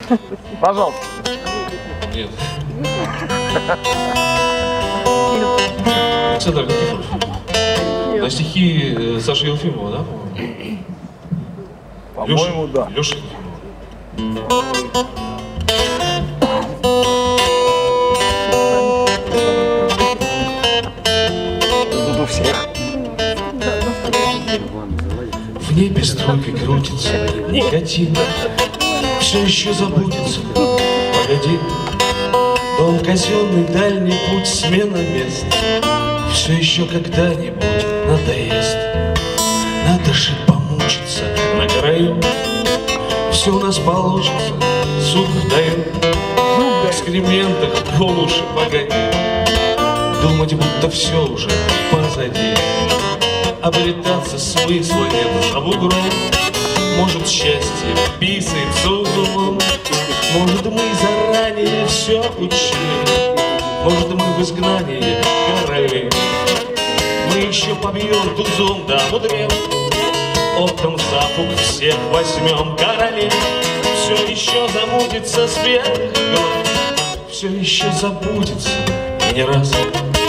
Пожалуйста. Нет. Александр Никифоров. На стихи Саши Елфимова, да, по-моему? По-моему, да. Леша. Тут у всех. В небе струйкой крутится никотин, все еще забудется. Погоди, дом казенный, дальний путь, смена мест. Все еще когда-нибудь надоест. Надо же помучиться на краю. Все у нас получится, зуб даю. В экскрементах лучше погоди. Думать, будто все уже позади. Обретаться смысла нет за бугром. Может, счастье писается углом. Может, мы заранее все учли. Может, мы в изгнании короли. Мы еще побьем тузом да мудрем. Оптом запуг всех возьмем королей. Все еще замутится с белых глаз. Все еще забудется и не раз.